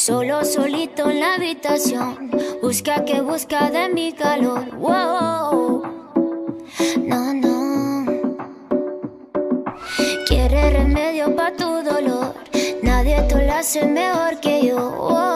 Solo, solito en la habitación, busca que busca de mi calor. Wow, no, no. Quiere remedio pa' tu dolor, nadie te lo hace mejor que yo. Wow.